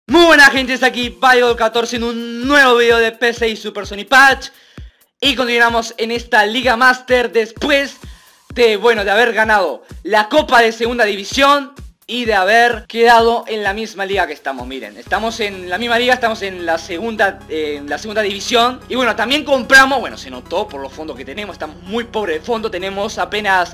Muy buena gente, está aquí Paigo14 en un nuevo video de PC y Super Sonic Patch. Y continuamos en esta Liga Master después de, de haber ganado la Copa de Segunda División y de haber quedado en la misma liga que estamos. Miren, estamos en la misma liga, estamos en la segunda división. Y bueno, también compramos, se notó por los fondos que tenemos, estamos muy pobres de fondo. Tenemos apenas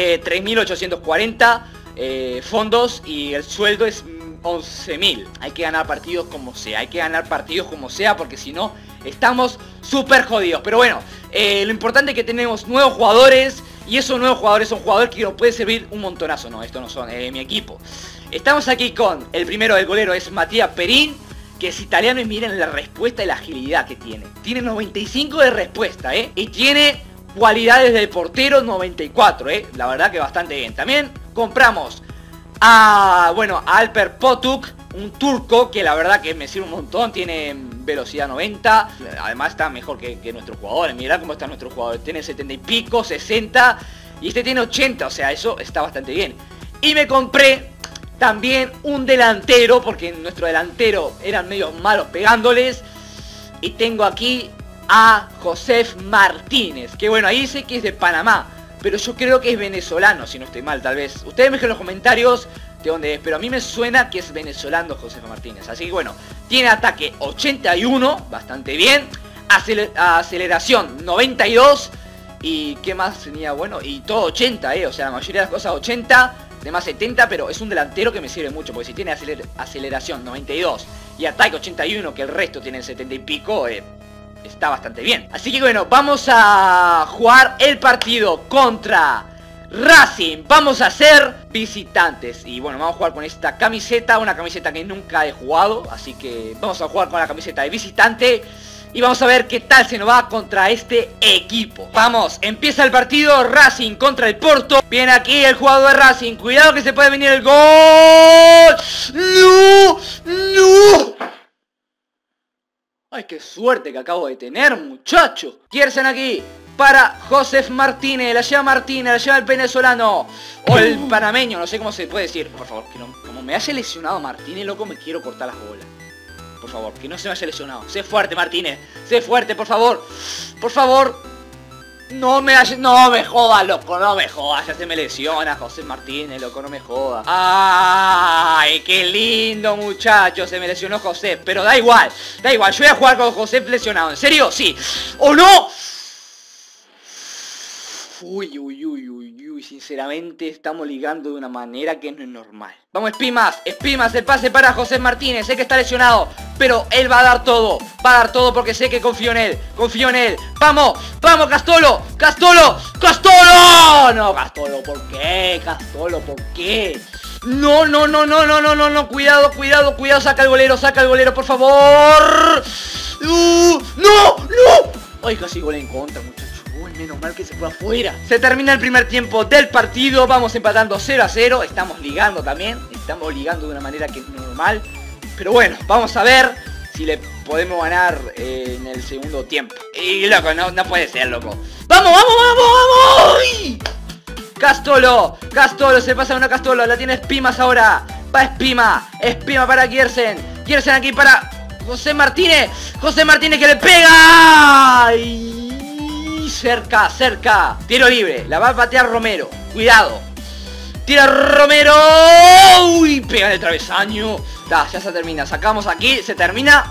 3.840 fondos y el sueldo es 11.000. Hay que ganar partidos como sea, porque si no estamos súper jodidos. Pero bueno, lo importante es que tenemos nuevos jugadores. Y esos nuevos jugadores son jugadores que nos pueden servir un montonazo. No, estos no son mi equipo. Estamos aquí con el primero del golero, es Matías Perín, que es italiano. Y miren la respuesta y la agilidad que tiene. Tiene 95 de respuesta, y tiene cualidades del portero 94, la verdad que bastante bien. También compramos a Alper Potuk, un turco que la verdad que me sirve un montón. Tiene velocidad 90. Además está mejor que nuestros jugadores. Mirá cómo están nuestros jugadores. Tiene 70 y pico, 60. Y este tiene 80. O sea, eso está bastante bien. Y me compré también un delantero, porque nuestro delantero eran medio malos pegándoles. Y tengo aquí a Josef Martínez, que ahí dice que es de Panamá, pero yo creo que es venezolano, si no estoy mal, tal vez. Ustedes me dejen en los comentarios de dónde es, pero a mí me suena que es venezolano Josef Martínez. Así que tiene ataque 81, bastante bien. Aceleración 92. Y qué más tenía, y todo 80, o sea, la mayoría de las cosas 80, demás 70, pero es un delantero que me sirve mucho, porque si tiene aceleración 92 y ataque 81, que el resto tiene 70 y pico, está bastante bien. Así que vamos a jugar el partido contra Racing. Vamos a ser visitantes. Y vamos a jugar con esta camiseta, una camiseta que nunca he jugado. Así que vamos a jugar con la camiseta de visitante. Y vamos a ver qué tal se nos va contra este equipo. Vamos, empieza el partido. Racing contra el Porto. Viene aquí el jugador de Racing. Cuidado que se puede venir el gol. ¡No! ¡No! Ay, qué suerte que acabo de tener, muchacho. Kiersen aquí para Josef Martínez. La lleva Martínez, la lleva el venezolano. O el panameño, no sé cómo se puede decir. Por favor, que no, como me haya lesionado Martínez, loco, me quiero cortar las bolas. Por favor, que no se me haya lesionado. Sé fuerte, Martínez. Sé fuerte, por favor. Por favor. No me jodas, loco, no me jodas. Ya se me lesiona José Martínez, loco, no me jodas. Ay, qué lindo, muchacho. Se me lesionó José, pero da igual. Da igual, yo voy a jugar con José lesionado. ¿En serio? Sí. ¡O no! Uy, sinceramente estamos ligando de una manera que no es normal. Vamos, Espimas, el pase para José Martínez. Sé que está lesionado, pero él va a dar todo. Va a dar todo porque sé que confío en él. Vamos, Castolo. No, Castolo, ¿por qué? ¿Por qué? No, cuidado, saca el golero, por favor. No. Ay, casi gol en contra, muchachos. Menos mal que se fue afuera. Se termina el primer tiempo del partido. Vamos empatando 0-0. Estamos ligando también. Estamos ligando de una manera que es normal. Pero vamos a ver si le podemos ganar en el segundo tiempo. Y loco, no puede ser, loco. ¡Vamos! ¡Ay! Castolo, se pasa una Castolo. La tiene Espimas ahora. Va Espima para Kiersen aquí para José Martínez que le pega. ¡Ay! Cerca. Tiro libre. La va a patear Romero. Cuidado. Tira Romero. Uy, pega en el travesaño. Ya se termina. Sacamos aquí. Se termina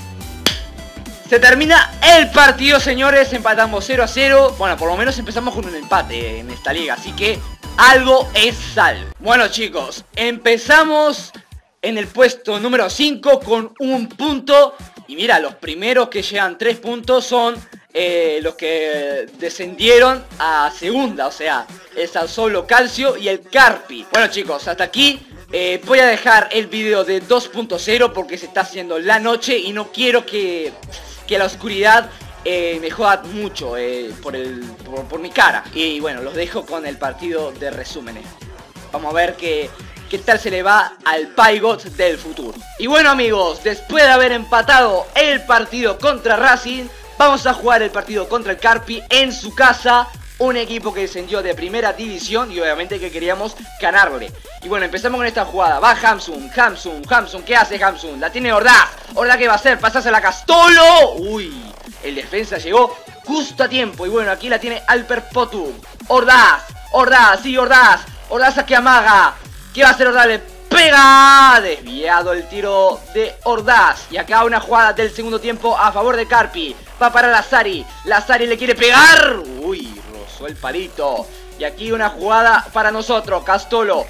el partido, señores. Empatamos 0-0. Por lo menos empezamos con un empate en esta liga. Así que algo es salvo. Bueno, chicos, empezamos en el puesto número 5 con un punto. Y mira, los primeros que llegan 3 puntos son los que descendieron a segunda, o sea, el San Solo Calcio y el Carpi. Bueno, chicos, hasta aquí voy a dejar el video de 2.0 porque se está haciendo la noche y no quiero que la oscuridad me joda mucho por mi cara. Y los dejo con el partido de resúmenes. Vamos a ver qué tal se le va al Paigot del futuro. Y amigos, después de haber empatado el partido contra Racing, vamos a jugar el partido contra el Carpi en su casa un equipo que descendió de primera división y obviamente que queríamos ganarle. Y bueno, empezamos con esta jugada. Va Hamsun, ¿qué hace Hamsun? La tiene Ordaz. Ordaz, ¿qué va a hacer? Pasársela a Castolo. Uy, el defensa llegó justo a tiempo. Y bueno, aquí la tiene Alper Potu. Ordaz, Ordaz a que amaga. ¿Qué va a hacer Ordaz? Le pega. Desviado el tiro de Ordaz. Y acá una jugada del segundo tiempo a favor de Carpi. Va para Lazari. Lazari le quiere pegar. Uy, rozó el palito. Y aquí una jugada para nosotros. Castolo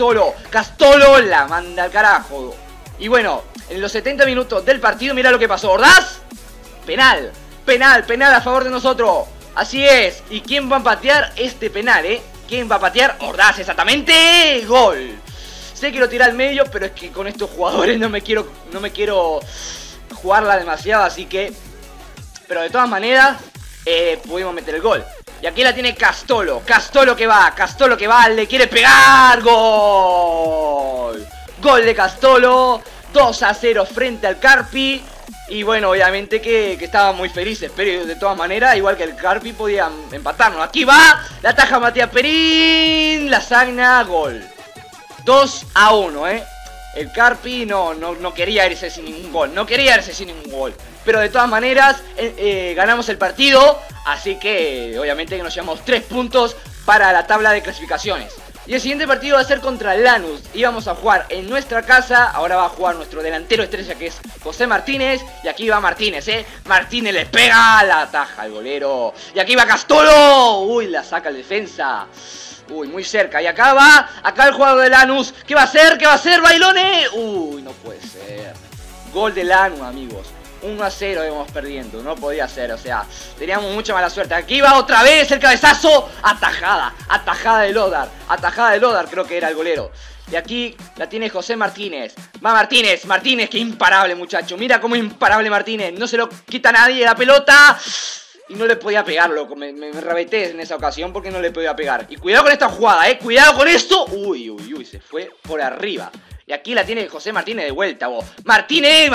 la manda al carajo. Y bueno, en los 70 minutos del partido, mira lo que pasó. Ordaz, penal a favor de nosotros. Así es. ¿Y quién va a patear este penal, ¿Quién va a patear? Ordaz, exactamente. Gol. Sé que lo tira al medio, pero es que con estos jugadores no me quiero jugarla demasiado, así que... Pero de todas maneras, pudimos meter el gol. Y aquí la tiene Castolo que va, le quiere pegar. Gol. Gol de Castolo. 2-0 frente al Carpi. Y bueno, obviamente que estaba muy felices, pero de todas maneras, igual que el Carpi, podía empatarnos. Aquí va, la taja Matías Perín, la sagna, gol. 2-1, El Carpi no quería irse sin ningún gol, pero de todas maneras, ganamos el partido. Así que, obviamente que nos llevamos 3 puntos para la tabla de clasificaciones. Y el siguiente partido va a ser contra Lanús. Íbamos a jugar en nuestra casa. Ahora va a jugar nuestro delantero estrella, que es José Martínez. Y aquí va Martínez, Martínez le pega, la ataja al golero. Y aquí va Castolo. Uy, la saca el defensa. Uy, muy cerca. Y acá el jugador de Lanús. ¿Qué va a hacer, Bailone? Uy, no puede ser. Gol de Lanús, amigos. 1-0 íbamos perdiendo, no podía ser, o sea, teníamos mucha mala suerte. Aquí va otra vez el cabezazo, atajada de Lodar, creo que era el golero. Y aquí la tiene José Martínez. Va Martínez, que imparable, muchacho. Mira cómo imparable Martínez, no se lo quita nadie la pelota. Y no le podía pegar, loco, me rebeté en esa ocasión porque no le podía pegar. Y cuidado con esta jugada, cuidado con esto. Uy, se fue por arriba. Y aquí la tiene José Martínez de vuelta, vos. Martínez.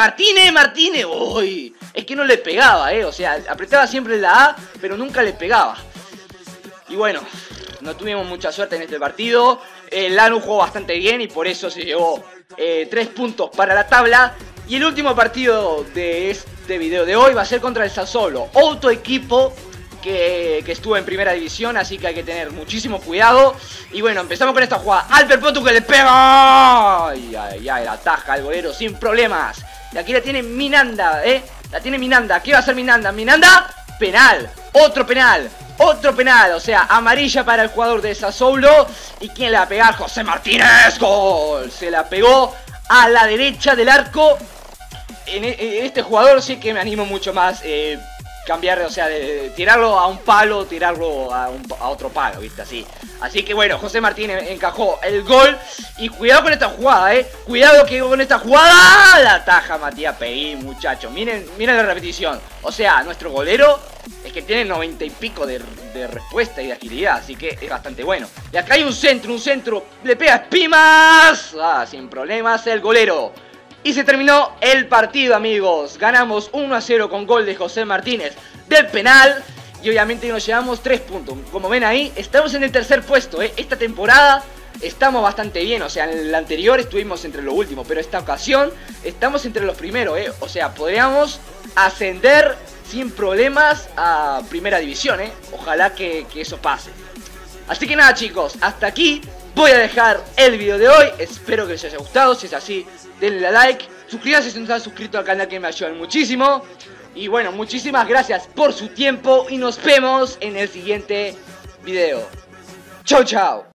Uy, es que no le pegaba, o sea, apretaba siempre la A, pero nunca le pegaba. Y bueno, no tuvimos mucha suerte en este partido. El Lanús jugó bastante bien y por eso se llevó 3 puntos para la tabla. Y el último partido de este video de hoy va a ser contra el Sassuolo, otro equipo que estuvo en primera división, así que hay que tener muchísimo cuidado. Y bueno, empezamos con esta jugada. Alper Potu que le pega. Ay, la ataja al golero sin problemas. Y aquí la tiene Minanda, la tiene Minanda. ¿Qué va a hacer Minanda? Penal. Otro penal. O sea, amarilla para el jugador de Sassuolo. ¿Y quién le va a pegar? José Martínez. Gol. Se la pegó a la derecha del arco. En este jugador sí que me animo mucho más. Cambiar, o sea, de tirarlo a un palo, tirarlo a otro palo, ¿viste? Así que bueno, José Martínez encajó el gol. Y cuidado con esta jugada, cuidado que con esta jugada la taja Matías Perín, muchachos. Miren la repetición. O sea, nuestro golero es que tiene 90 y pico de respuesta y de agilidad, así que es bastante bueno. Y acá hay un centro, le pega Espimas. Sin problemas el golero. Y se terminó el partido, amigos. Ganamos 1-0 con gol de José Martínez del penal. Y obviamente nos llevamos 3 puntos. Como ven ahí, estamos en el tercer puesto, Esta temporada estamos bastante bien. O sea, en el anterior estuvimos entre los últimos, pero esta ocasión estamos entre los primeros, O sea, podríamos ascender sin problemas a primera división, Ojalá que eso pase. Así que nada, chicos, hasta aquí voy a dejar el video de hoy. Espero que les haya gustado. Si es así, denle a like, suscríbanse si no están suscritos al canal, que me ayudan muchísimo. Y bueno, muchísimas gracias por su tiempo y nos vemos en el siguiente video. Chau, chau.